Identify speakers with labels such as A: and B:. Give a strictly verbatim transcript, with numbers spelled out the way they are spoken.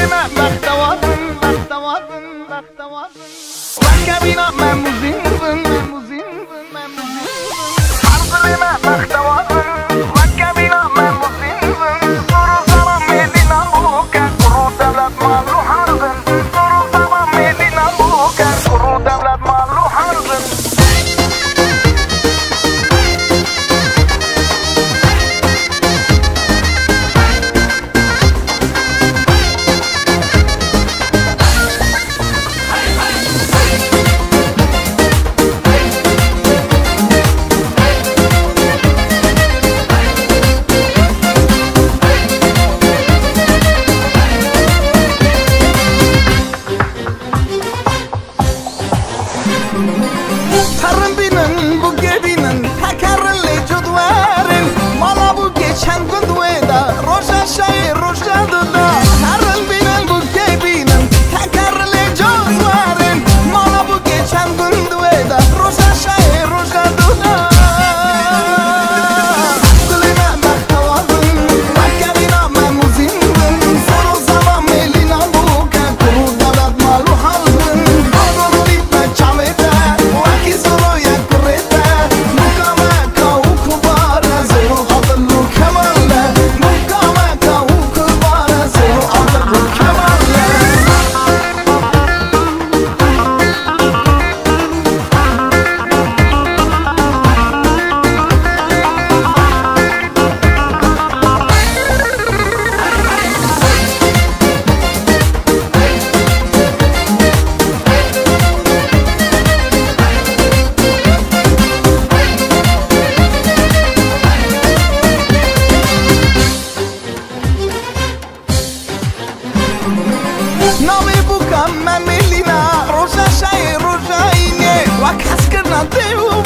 A: من بختوارم بختوارم بختوارم وکبینا من موزینم من موزینم من موزینم عقل من بختوارم وکبینا من موزینم سرو زمان میلینا بوکن کرو دولت مالو حرزن سرو زمان میلینا بوکن کرو دولت مالو حرزن Tarım binin bu gebinin tekerreli cudverin Mala bu geçen gün dueda roja şayı roja duda Tarım binin bu gebinin tekerreli cudverin Mala bu geçen gün dueda roja şayı roja duda Kulime mehtavadın Mekkebina memuzindim Soru zaman melina buke Kuru devlet malu halzın Adını bitme çamete نامی بکم من میلینا روزا شای روزا اینه و کس کرنا دیو